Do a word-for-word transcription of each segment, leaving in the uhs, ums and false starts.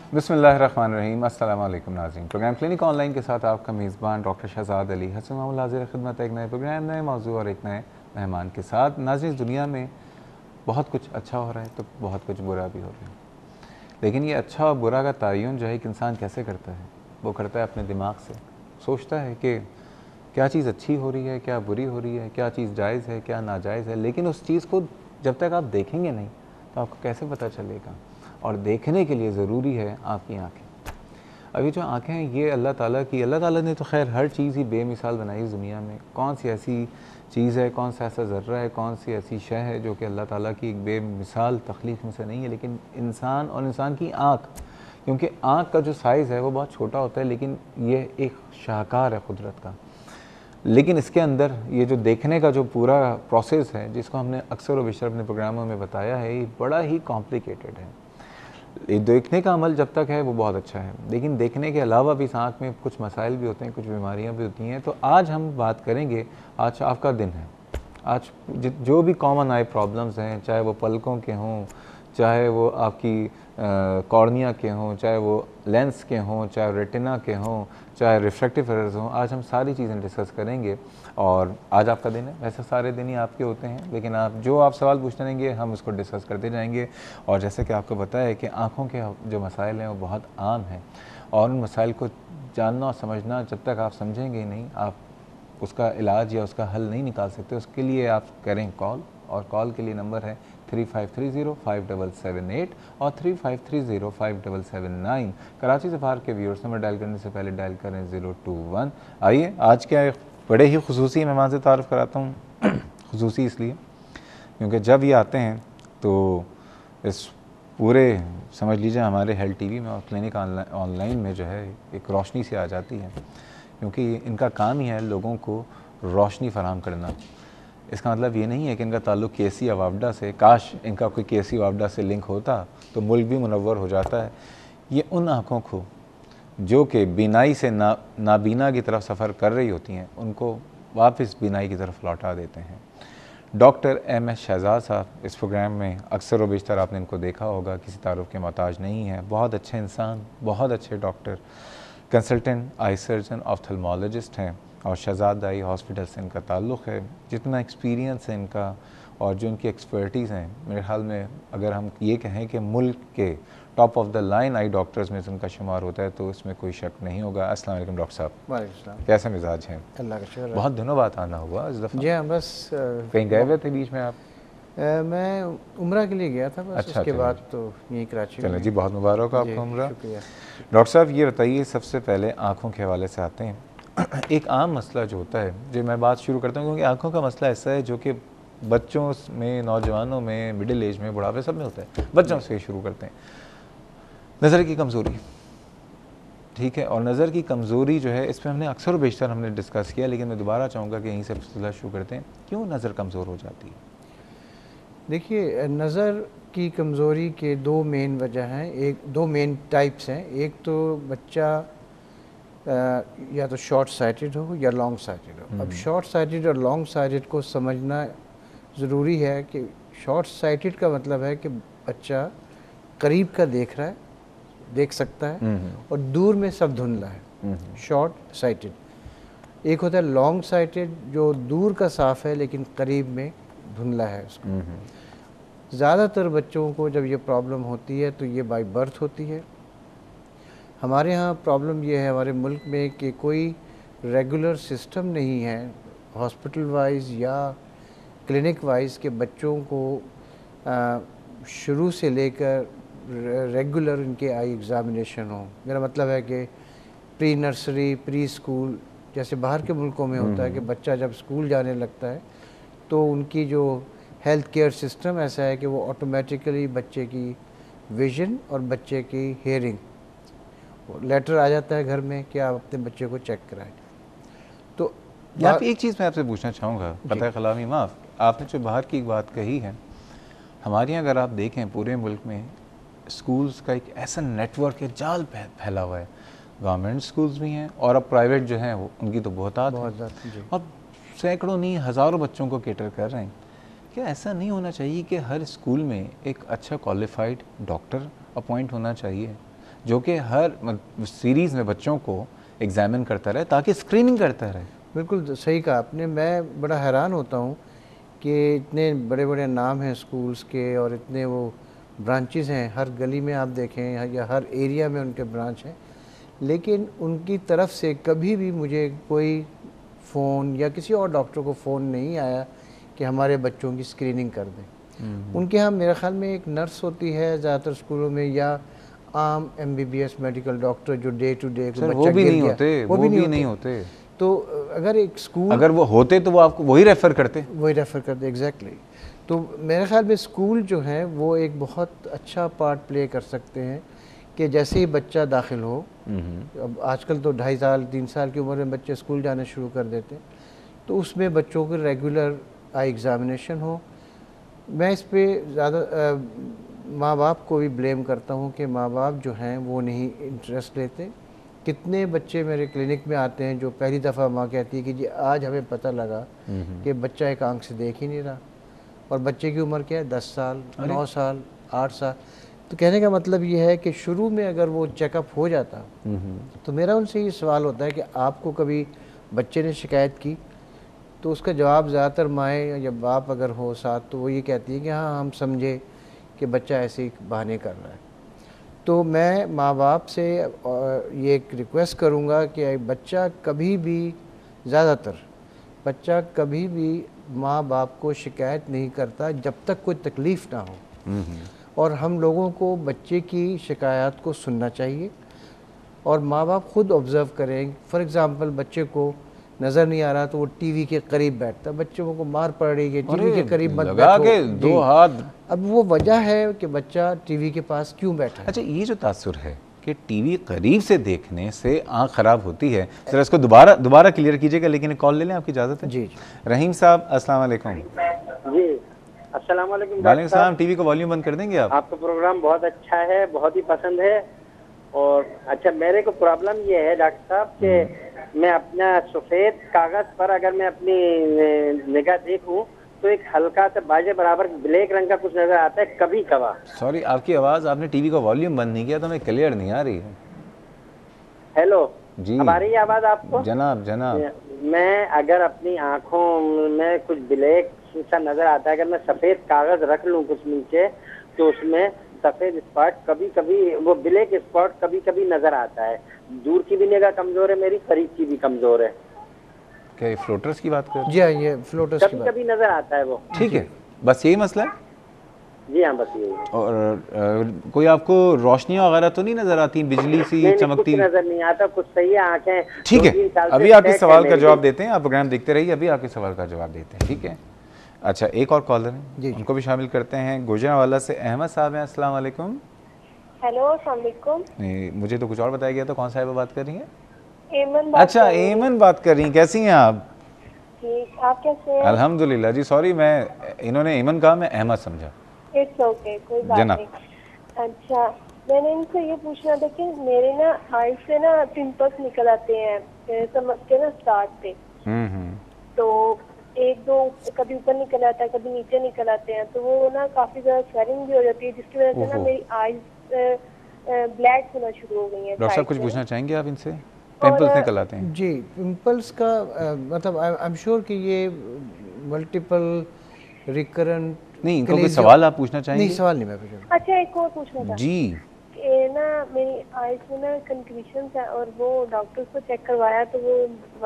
बिस्मिल्लाहिर्रहमानिर्रहीम। अस्सलाम वालेकुम नाज़रीन। प्रोग्राम क्लिनिक ऑनलाइन के साथ आपका मेज़बान डॉक्टर शहजाद अली हसन हाज़िर खिदमत एक नए प्रोग्राम, नए मौजू और एक नए मेहमान के साथ। नाज़रीन, दुनिया में बहुत कुछ अच्छा हो रहा है तो बहुत कुछ बुरा भी हो रहा है, लेकिन ये अच्छा और बुरा का तयन जो है एक इंसान कैसे करता है? वो करता है अपने दिमाग से। सोचता है कि क्या चीज़ अच्छी हो रही है, क्या बुरी हो रही है, क्या चीज़ जायज़ है, क्या नाजायज़ है। लेकिन उस चीज़ को जब तक आप देखेंगे नहीं तो आपको कैसे पता चलेगा? और देखने के लिए ज़रूरी है आपकी आँखें। अभी जो आँखें हैं ये अल्लाह ताला की, अल्लाह ताला ने तो खैर हर चीज़ ही बेमिसाल बनाई इस दुनिया में। कौन सी ऐसी चीज़ है, कौन सा ऐसा ज़र्रा है, कौन सी ऐसी शय है जो कि अल्लाह ताला की एक बेमिसाल तख्लीक़ में से नहीं है। लेकिन इंसान और इंसान की आँख, क्योंकि आँख का जो साइज़ है वो बहुत छोटा होता है, लेकिन ये एक शाहकार है कुदरत का। लेकिन इसके अंदर ये जो देखने का जो पूरा प्रोसेस है, जिसको हमने अक्सर व बेशतर अपने प्रोग्रामों में बताया है, ये बड़ा ही कॉम्प्लिकेटेड है। ये देखने का अमल जब तक है वो बहुत अच्छा है, लेकिन देखने के अलावा भी इस आँख में कुछ मसाइल भी होते हैं, कुछ बीमारियां भी होती हैं। तो आज हम बात करेंगे, आज आपका दिन है। आज जो भी कॉमन आई प्रॉब्लम्स हैं, चाहे वो पलकों के हों, चाहे वो आपकी कॉर्निया के हों, चाहे वो लेंस के हों, चाहे रेटिना के हों, चाहे रिफ्रैक्टिव एरर्स हों, आज हम सारी चीज़ें डिस्कस करेंगे। और आज आपका दिन है, वैसे सारे दिन ही आपके होते हैं, लेकिन आप जो आप सवाल पूछते रहेंगे हम उसको डिस्कस करते जाएंगे। और जैसे कि आपको पता है कि आँखों के जो मसाइल हैं वो बहुत आम हैं, और उन मसाइल को जानना और समझना जब तक आप समझेंगे ही नहीं, आप उसका इलाज या उसका हल नहीं निकाल सकते। उसके लिए आप करें कॉल, और कॉल के लिए नंबर है three five three zero five double seven eight और three five three zero five double seven nine. Karachi से बाहर के व्यूअर्स नंबर डायल करने से पहले डायल करें ज़ीरो टू वन। आइए आज क्या एक बड़े ही खुसूसी मेहमान से तारुफ़ कराता हूँ। खुसूसी इसलिए क्योंकि जब ये आते हैं तो इस पूरे समझ लीजिए हमारे हेल्थ टीवी में और क्लिनिक ऑनलाइन में जो है एक रोशनी से आ जाती है, क्योंकि इनका काम ही है लोगों को रोशनी फराहम करना। इसका मतलब ये नहीं है कि इनका ताल्लुक़ केसी अवावडा से, काश इनका कोई केसी अवावडा से लिंक होता तो मुल्क भी मुनव्वर हो जाता है। ये उन आँखों को जो कि बीनाई से ना नाबीना की तरफ सफ़र कर रही होती हैं, उनको वापस बीनाई की तरफ लौटा देते हैं। डॉक्टर एम एस शहजाद साहब इस प्रोग्राम में अक्सर व बेशतर आपने इनको देखा होगा, किसी तारुफ़ के मोहताज नहीं है। बहुत अच्छे इंसान, बहुत अच्छे doctor, consultant eye surgeon, ophthalmologist हैं, और शहजाद आई हॉस्पिटल से इनका ताल्लुक़ है। जितना एक्सपीरियंस है इनका और जो इनकी एक्सपर्टीज़ हैं, मेरे ख्याल में अगर हम ये कहें कि मुल्क के top of the line eye doctors में से उनका शुमार होता है तो इसमें कोई शक नहीं होगा। अस्सलाम वालेकुम डॉक्टर साहब। वालेकुम, कैसे मिजाज हैं? अल्लाह का शुक्र। बहुत दिनों बाद आना हुआ इस दफ़ा। जी हाँ, बस कहीं गए हुए थे बीच में आप? आ, मैं उम्रा के लिए गया था बस। अच्छा, उसके चलो बाद जी। तो यहीं कराची चलो में। जी, बहुत मुबारक हो जी, आपको उम्रा। शुक्रिया। डॉक्टर साहब ये बताइए, सबसे पहले आँखों के हवाले से आते हैं। एक आम मसला जो होता है, जो मैं बात शुरू करता हूँ, क्योंकि आँखों का मसला ऐसा है जो कि बच्चों में, नौजवानों में, मिडिल एज में, बुढ़ापे सब में होता है। बच्चों से शुरू करते हैं। नज़र की कमज़ोरी, ठीक है, और नज़र की कमज़ोरी जो है इस पर हमने अक्सर बेशतर हमने डिस्कस किया, लेकिन मैं दोबारा चाहूँगा कि यहीं से सिलसिला शुरू करते हैं। क्यों नज़र कमज़ोर हो जाती है? देखिए, नज़र की कमज़ोरी के दो मेन वजह हैं, एक दो मेन टाइप्स हैं। एक तो बच्चा आ, या तो शॉर्ट साइटेड हो या लॉन्ग साइटेड हो। अब शॉर्ट साइटेड और लॉन्ग साइटेड को समझना ज़रूरी है कि शॉर्ट साइटेड का मतलब है कि बच्चा करीब का देख रहा है, देख सकता है, और दूर में सब धुंधला है, शॉर्ट साइटेड। एक होता है लॉन्ग साइटेड जो दूर का साफ़ है लेकिन करीब में धुंधला है उसको। ज़्यादातर बच्चों को जब ये प्रॉब्लम होती है तो ये बाय बर्थ होती है। हमारे यहाँ प्रॉब्लम ये है हमारे मुल्क में कि कोई रेगुलर सिस्टम नहीं है हॉस्पिटल वाइज या क्लिनिक वाइज के बच्चों को आ, शुरू से लेकर रेगुलर इनके आई एग्ज़ामिनेशन हो। मेरा मतलब है कि प्री नर्सरी, प्री स्कूल, जैसे बाहर के मुल्कों में होता है कि बच्चा जब स्कूल जाने लगता है तो उनकी जो हेल्थ केयर सिस्टम ऐसा है कि वो ऑटोमेटिकली बच्चे की विज़न और बच्चे की हेयरिंग लेटर आ जाता है घर में कि आप अपने बच्चे को चेक कराएं। तो यहाँ पे एक चीज़ मैं आपसे पूछना चाहूँगा, पता खिलामी माफ़, आपने जो बाहर की बात कही है, हमारे यहाँ अगर आप देखें पूरे मुल्क में स्कूल्स का एक ऐसा नेटवर्क है, जाल फैला हुआ है। गवर्नमेंट स्कूल्स भी हैं और अब प्राइवेट जो हैं वो उनकी तो बहुत आत बहुत है, और सैकड़ों नहीं हज़ारों बच्चों को केटर कर रहे हैं। क्या ऐसा नहीं होना चाहिए कि हर स्कूल में एक अच्छा क्वालिफाइड डॉक्टर अपॉइंट होना चाहिए जो कि हर सीरीज़ में बच्चों को एग्जामिन करता रहे ताकि स्क्रीनिंग करता रहे। बिल्कुल सही कहा आपने। मैं बड़ा हैरान होता हूँ कि इतने बड़े बड़े नाम हैं स्कूल्स के और इतने वो ब्रांचेस हैं, हर गली में आप देखें या हर एरिया में उनके ब्रांच हैं, लेकिन उनकी तरफ से कभी भी मुझे कोई फ़ोन या किसी और डॉक्टर को फ़ोन नहीं आया कि हमारे बच्चों की स्क्रीनिंग कर दें। उनके यहाँ मेरे ख्याल में एक नर्स होती है ज़्यादातर स्कूलों में, या आम एमबीबीएस मेडिकल डॉक्टर जो डे टू डे बच्चा वो भी नहीं होते, वो भी नहीं होते। तो अगर एक स्कूल, अगर वो होते तो वो आपको वही रेफ़र करते वही रेफ़र करते एग्जैक्टली। तो मेरे ख्याल में स्कूल जो है वो एक बहुत अच्छा पार्ट प्ले कर सकते हैं कि जैसे ही बच्चा दाखिल हो, अब आजकल तो ढाई साल तीन साल की उम्र में बच्चे स्कूल जाना शुरू कर देते हैं, तो उसमें बच्चों के रेगुलर आई एग्ज़ामिनेशन हो। मैं इस पे ज़्यादा माँ बाप को भी ब्लेम करता हूँ कि माँ बाप जो हैं वो नहीं इंटरेस्ट लेते। कितने बच्चे मेरे क्लिनिक में आते हैं जो पहली दफ़ा माँ कहती है कि जी आज हमें पता लगा कि बच्चा एक आंख से देख ही नहीं रहा, और बच्चे की उम्र क्या है, दस साल, नौ साल, आठ साल। तो कहने का मतलब ये है कि शुरू में अगर वो चेकअप हो जाता, तो मेरा उनसे ये सवाल होता है कि आपको कभी बच्चे ने शिकायत की? तो उसका जवाब ज़्यादातर माएँ या बाप अगर हो साथ, तो वो ये कहती है कि हाँ हम समझे कि बच्चा ऐसे ही बहाने कर रहा है। तो मैं माँ बाप से ये एक रिक्वेस्ट करूँगा कि बच्चा कभी भी, ज़्यादातर बच्चा कभी भी माँ बाप को शिकायत नहीं करता जब तक कोई तकलीफ़ ना हो, और हम लोगों को बच्चे की शिकायत को सुनना चाहिए और माँ बाप खुद ऑब्ज़र्व करें। फॉर एग्ज़ाम्पल बच्चे को नज़र नहीं आ रहा तो वो टीवी के करीब बैठता, बच्चों को मार पड़ रही है टीवी के करीब मत लगा बैठो, के दो हाथ। अब वो वजह है कि बच्चा टीवी के पास क्यों बैठा है। अच्छा, ये जो तासुर है कि टीवी करीब से देखने से आँख ख़राब होती है, जरा इसको दोबारा दोबारा क्लियर कीजिएगा। लेकिन कॉल ले लें, आपकी इजाज़त है? जी जी। रहीम साहब अस्सलाम वालेकुम। जी अस्सलाम वालेकुम। वालेकुम सलाम। टीवी को वॉल्यूम बंद कर देंगे आप? आपका प्रोग्राम बहुत अच्छा है, बहुत ही पसंद है। और अच्छा, मेरे को प्रॉब्लम ये है डॉक्टर साहब कि मैं अपना सफ़ेद कागज़ पर अगर मैं अपनी निगाह देखूं तो एक हल्का सा बाजे बराबर ब्लैक रंग का कुछ नजर आता है कभी कभार। सॉरी, आपकी आवाज़, आपने टीवी का वॉल्यूम बंद नहीं किया तो हमें क्लियर नहीं आ रही है। हेलो जी, अब आ रही है आवाज़ आपको? जनाब जनाब। मैं अगर अपनी आंखों में कुछ ब्लैक सा नजर आता है, अगर मैं सफ़ेद कागज़ रख लूं कुछ नीचे, तो उसमें सफ़ेद स्पॉट कभी कभी, वो ब्लैक स्पॉट कभी कभी नजर आता है। दूर की भी निगाह कमज़ोर है मेरी, करीब की भी कमज़ोर है। क्या ये फ्लोटर्स की बात कर रहे हैं? जी हाँ, ये फ्लोटर्स की कभी बात। कभी नजर आता है वो। ठीक है, बस यही मसला है। जी हाँ, बस यही है। और आ, कोई आपको रोशनियाँ वगैरह तो नहीं नजर आती, बिजली सी नहीं, चमकती? कुछ नजर नहीं आता, कुछ सही है आंखें। ठीक दो तीन है, साल से अभी आपके सेट सवाल है का मेरी। जवाब देते हैं। आप प्रोग्राम देखते रहिए, अभी आपके सवाल का जवाब देते हैं। ठीक है। अच्छा, एक और कॉलर है, जी। उनको भी शामिल करते हैं। गुजरांवाला से अहमद साहब हैं। अस्सलाम वालेकुम। हेलो, अस्सलाम वालेकुम। नहीं, मुझे तो कुछ और बताया गया था। कौन साहिबा बात कर रही हैं? एमन बात अच्छा, कर रही हूँ। एमन बात कर रही हैं। कैसी हैं आप? ठीक, आप कैसे हैं? अल्हम्दुलिल्लाह जी। सॉरी, मैं, इन्होंने एमन कहा, मैं अहमद समझा। इट्स ओके, कोई बात जनाब। नहीं। अच्छा, मैंने इनसे ये पूछना था कि मेरे ना आई से ना पिंपल्स निकल आते हैं, समझ के ना स्टार्ट पे। हम्म हम्म तो एक दो कभी ऊपर निकल आता है, कभी नीचे निकल आते हैं, तो वो ना काफी ज्यादा स्वेलिंग भी हो जाती है, जिसकी वजह से ना ओहो। मेरी आईज ब्लैक होना शुरू हो गई है। डॉक्टर साहब कुछ पूछना चाहेंगे आप इनसे? पिंपल्स निकल आते हैं जी, पिंपल्स का आ, मतलब आई एम श्योर कि ये मल्टीपल रिकरेंट नहीं, इनको कोई सवाल आप पूछना चाहेंगे? नहीं, सवाल नहीं मैं पूछूंगा। अच्छा, एक और पूछना था जी। कि ना मेरी आईज में ना कंक्रीशंस है, और वो डॉक्टर को चेक करवाया तो वो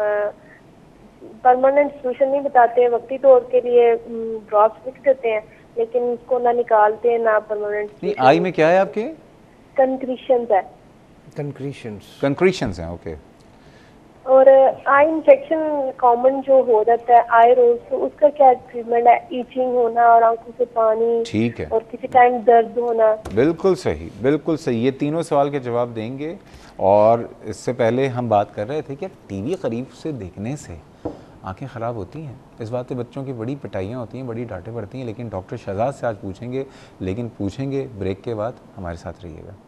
परमानेंट सोल्यूशन नहीं बताते, वक्ती तौर के लिए ड्रॉप्स लिख देते हैं, लेकिन उसको ना निकालते हैं ना परमानेंट। नहीं, आई में क्या है आपके? कंक्रीशंस है। कंक्रीशंस कंक्रीशंस हैं, ओके। और आई इन्फेक्शन कॉमन जो हो जाता है, आई रोज, तो उसका क्या ट्रीटमेंट है? ईचिंग होना और आंखों से पानी, ठीक है, और किसी टाइम दर्द होना। बिल्कुल सही, बिल्कुल सही। ये तीनों सवाल के जवाब देंगे। और इससे पहले हम बात कर रहे थे कि टीवी करीब से देखने से आंखें ख़राब होती हैं। इस बात पे बच्चों की बड़ी पिटाइयाँ होती हैं, बड़ी डांटें पड़ती हैं। लेकिन डॉक्टर शहजाद से आज पूछेंगे, लेकिन पूछेंगे ब्रेक के बाद। हमारे साथ रहिएगा।